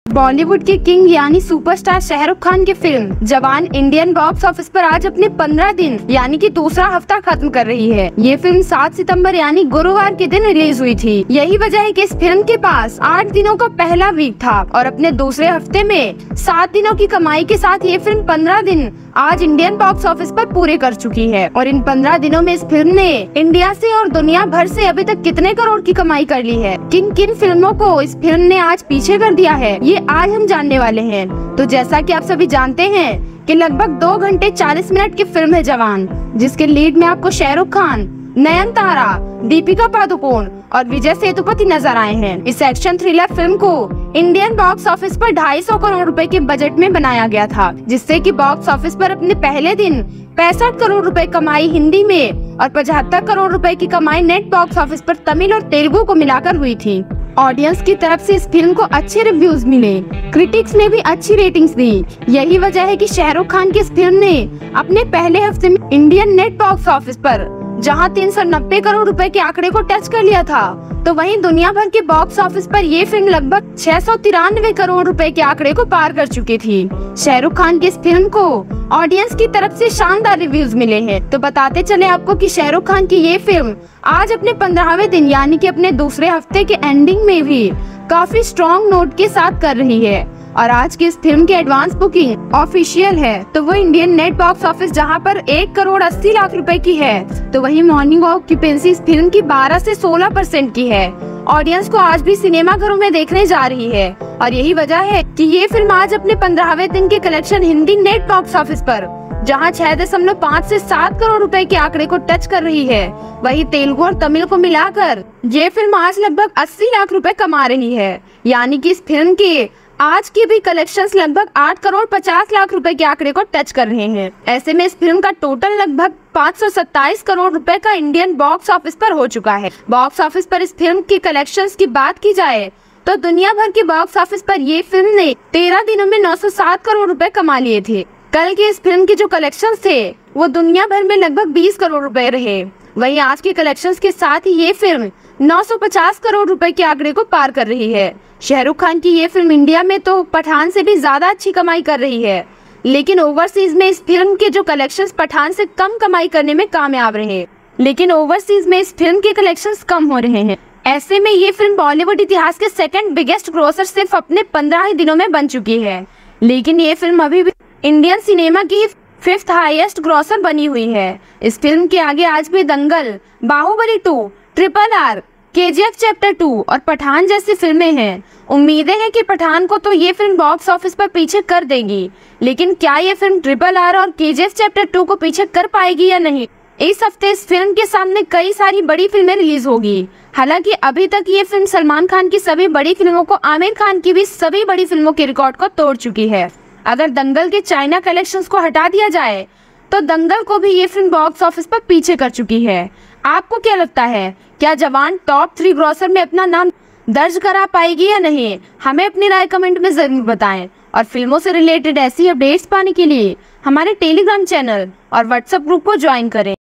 बॉलीवुड के किंग यानी सुपरस्टार शाहरुख खान की फिल्म जवान इंडियन बॉक्स ऑफिस पर आज अपने 15 दिन यानी कि दूसरा हफ्ता खत्म कर रही है। ये फिल्म 7 सितंबर यानी गुरुवार के दिन रिलीज हुई थी। यही वजह है कि इस फिल्म के पास 8 दिनों का पहला वीक था और अपने दूसरे हफ्ते में 7 दिनों की कमाई के साथ ये फिल्म 15 दिन आज इंडियन बॉक्स ऑफिस पर पूरे कर चुकी है। और इन 15 दिनों में इस फिल्म ने इंडिया से और दुनिया भर से अभी तक कितने करोड़ की कमाई कर ली है, किन किन फिल्मों को इस फिल्म ने आज पीछे कर दिया है, ये आज हम जानने वाले हैं। तो जैसा कि आप सभी जानते हैं कि लगभग 2 घंटे 40 मिनट की फिल्म है जवान, जिसके लीड में आपको शाहरुख खान, नयनतारा, दीपिका पादुकोण और विजय सेतुपति नजर आए हैं। इस एक्शन थ्रिलर फिल्म को इंडियन बॉक्स ऑफिस पर 250 करोड़ रुपए के बजट में बनाया गया था, जिससे कि बॉक्स ऑफिस पर अपने पहले दिन 65 करोड़ रुपए कमाई हिंदी में और 75 करोड़ रुपए की कमाई नेट बॉक्स ऑफिस पर तमिल और तेलुगु को मिलाकर हुई थी। ऑडियंस की तरफ से इस फिल्म को अच्छे रिव्यूज मिले, क्रिटिक्स ने भी अच्छी रेटिंग्स दी। यही वजह है कि शाहरुख खान की इस फिल्म ने अपने पहले हफ्ते में इंडियन नेट बॉक्स ऑफिस पर जहां 390 करोड़ रुपए के आंकड़े को टच कर लिया था, तो वहीं दुनिया भर के बॉक्स ऑफिस पर ये फिल्म लगभग 693 करोड़ रुपए के आंकड़े को पार कर चुकी थी। शाहरुख खान की इस फिल्म को ऑडियंस की तरफ से शानदार रिव्यूज मिले हैं। तो बताते चले आपको कि शाहरुख खान की ये फिल्म आज अपने 15वें दिन यानी कि अपने दूसरे हफ्ते के एंडिंग में भी काफी स्ट्रॉन्ग नोट के साथ कर रही है। और आज की इस फिल्म की एडवांस बुकिंग ऑफिशियल है, तो वो इंडियन नेट बॉक्स ऑफिस जहां पर 1 करोड़ 80 लाख रुपए की है, तो वहीं मॉर्निंग ऑक्यूपेंसी इस फिल्म की 12 से 16% की है। ऑडियंस को आज भी सिनेमा घरों में देखने जा रही है और यही वजह है कि ये फिल्म आज अपने 15वें दिन के collection Hindi net box office पर जहां 6.5 से 7 करोड़ रुपए के आंकड़े को टच कर रही है, वही तेलुगु और तमिल को मिलाकर ये फिल्म आज लगभग 80 लाख रुपए कमा रही है। यानी कि इस फिल्म के आज के भी कलेक्शंस लगभग 8 करोड़ 50 लाख रुपए के आंकड़े को टच कर रहे हैं। ऐसे में इस फिल्म का टोटल लगभग 527 करोड़ रुपए का इंडियन बॉक्स ऑफिस पर हो चुका है। बॉक्स ऑफिस पर इस फिल्म की कलेक्शंस की बात की जाए तो दुनिया भर के बॉक्स ऑफिस पर ये फिल्म ने 13 दिनों में 907 करोड़ रुपए कमा लिए थे। कल के इस फिल्म के जो कलेक्शंस थे वो दुनिया भर में लगभग 20 करोड़ रुपए रहे। वहीं आज के कलेक्शंस के साथ ही ये फिल्म 950 करोड़ रुपए के आंकड़े को पार कर रही है। शाहरुख खान की ये फिल्म इंडिया में तो पठान से भी ज्यादा अच्छी कमाई कर रही है, लेकिन ओवरसीज में इस फिल्म के जो कलेक्शंस पठान से कम कमाई करने में कामयाब रहे। लेकिन ओवरसीज में इस फिल्म के कलेक्शंस कम हो रहे हैं। ऐसे में ये फिल्म बॉलीवुड इतिहास के सेकंड बिगेस्ट ग्रोसर सिर्फ अपने 15 ही दिनों में बन चुकी है। लेकिन ये फिल्म अभी भी इंडियन सिनेमा की 5th हाईएस्ट ग्रोसर बनी हुई है। इस फिल्म के आगे आज भी Dangal, Baahubali 2, RRR, KGF chapter 2 और पठान जैसी फिल्में हैं। उम्मीदें हैं कि पठान को तो ये फिल्म बॉक्स ऑफिस पर पीछे कर देगी, लेकिन क्या ये फिल्म RRR और KGF चैप्टर 2 को पीछे कर पाएगी या नहीं। इस हफ्ते इस फिल्म के सामने कई सारी बड़ी फिल्में रिलीज होगी। हालांकि अभी तक ये फिल्म सलमान खान की सभी बड़ी फिल्मों को, आमिर खान की भी सभी बड़ी फिल्मों के रिकॉर्ड को तोड़ चुकी है। अगर दंगल के चाइना कलेक्शंस को हटा दिया जाए तो दंगल को भी ये फिल्म बॉक्स ऑफिस पर पीछे कर चुकी है। आपको क्या लगता है, क्या जवान टॉप 3 ग्रॉसर में अपना नाम दर्ज करा पाएगी या नहीं? हमें अपनी राय कमेंट में जरूर बताएं। और फिल्मों से रिलेटेड ऐसी अपडेट्स पाने के लिए हमारे टेलीग्राम चैनल और व्हाट्सएप ग्रुप को ज्वाइन करें।